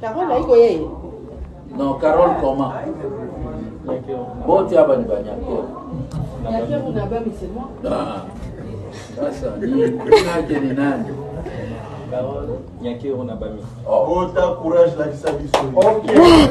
Carole, là, il non, Carole, comment? Bon, tu as pas de bagage. on a pas, mais c'est moi. Ah, ça, ni nani. Nyaki on a bami. Oh, t'as courage là, ça dit ça. Ok.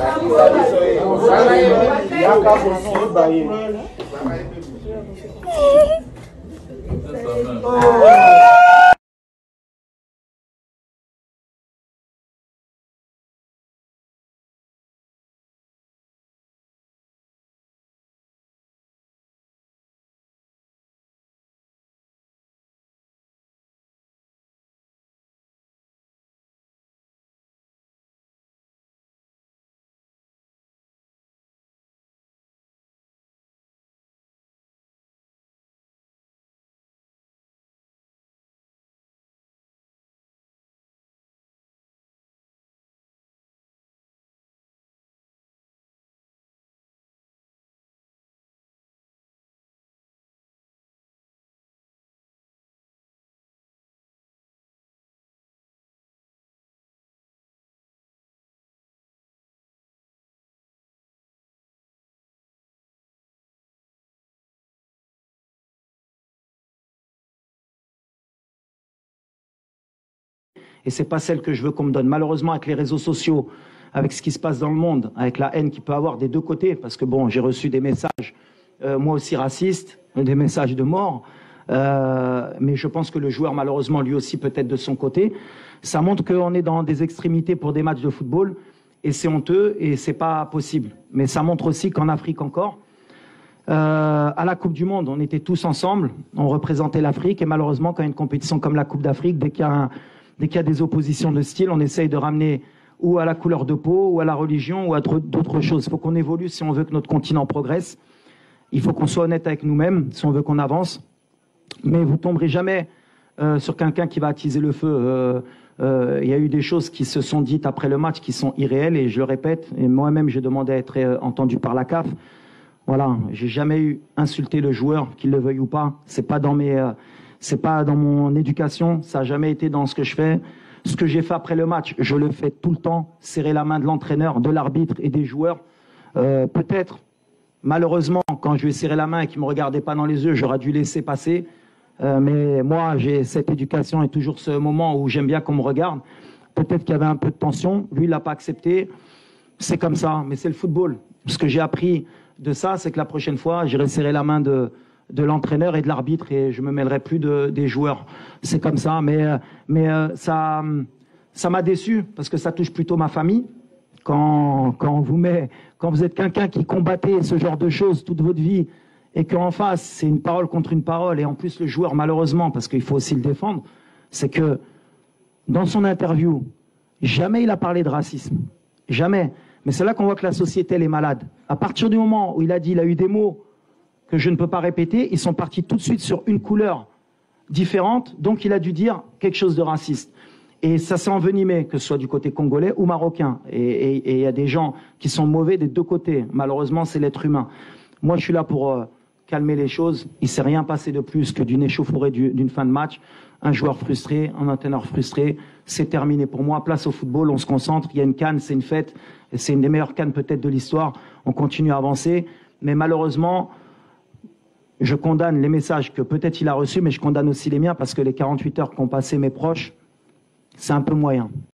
Et ce n'est pas celle que je veux qu'on me donne. Malheureusement, avec les réseaux sociaux, avec ce qui se passe dans le monde, avec la haine qu'il peut avoir des deux côtés, parce que bon, j'ai reçu des messages, moi aussi racistes, des messages de mort, mais je pense que le joueur, malheureusement, lui aussi peut-être de son côté. Ça montre qu'on est dans des extrémités pour des matchs de football, et c'est honteux, et c'est pas possible. Mais ça montre aussi qu'en Afrique encore, à la Coupe du Monde, on était tous ensemble, on représentait l'Afrique, et malheureusement, quand il y a une compétition comme la Coupe d'Afrique, dès qu'il y a des oppositions de style, on essaye de ramener ou à la couleur de peau, ou à la religion, ou à d'autres choses. Il faut qu'on évolue si on veut que notre continent progresse. Il faut qu'on soit honnête avec nous-mêmes si on veut qu'on avance. Mais vous tomberez jamais sur quelqu'un qui va attiser le feu. Il y a eu des choses qui se sont dites après le match qui sont irréelles, et je le répète, et moi-même j'ai demandé à être entendu par la CAF. Voilà, j'ai jamais eu insulté le joueur, qu'il le veuille ou pas. C'est pas dans mon éducation, ça n'a jamais été dans ce que je fais. Ce que j'ai fait après le match, je le fais tout le temps, serrer la main de l'entraîneur, de l'arbitre et des joueurs. Peut-être, malheureusement, quand je lui ai serré la main et qu'il ne me regardait pas dans les yeux, j'aurais dû laisser passer. Mais moi, j'ai cette éducation et toujours ce moment où j'aime bien qu'on me regarde. Peut-être qu'il y avait un peu de tension, lui, il ne l'a pas accepté. C'est comme ça, mais c'est le football. Ce que j'ai appris de ça, c'est que la prochaine fois, j'irai serrer la main de l'entraîneur et de l'arbitre, et je me mêlerai plus des joueurs. C'est comme ça, mais ça m'a déçu parce que ça touche plutôt ma famille. Quand vous êtes quelqu'un qui combattait ce genre de choses toute votre vie, et qu'en face c'est une parole contre une parole, et en plus le joueur, malheureusement, parce qu'il faut aussi le défendre, c'est que dans son interview, jamais il a parlé de racisme, jamais. Mais c'est là qu'on voit que la société elle est malade. À partir du moment où il a dit, il a eu des mots que je ne peux pas répéter, ils sont partis tout de suite sur une couleur différente, donc il a dû dire quelque chose de raciste. Et ça s'est envenimé, que ce soit du côté congolais ou marocain. Et il y a des gens qui sont mauvais des deux côtés. Malheureusement, c'est l'être humain. Moi, je suis là pour calmer les choses. Il ne s'est rien passé de plus que d'une échauffourée d'une fin de match. Un joueur frustré, un entraîneur frustré. C'est terminé pour moi. Place au football, on se concentre. Il y a une CAN, c'est une fête. C'est une des meilleures CAN peut-être de l'histoire. On continue à avancer. Mais malheureusement, je condamne les messages que peut-être il a reçus, mais je condamne aussi les miens parce que les 48 heures qu'ont passé mes proches, c'est un peu moyen.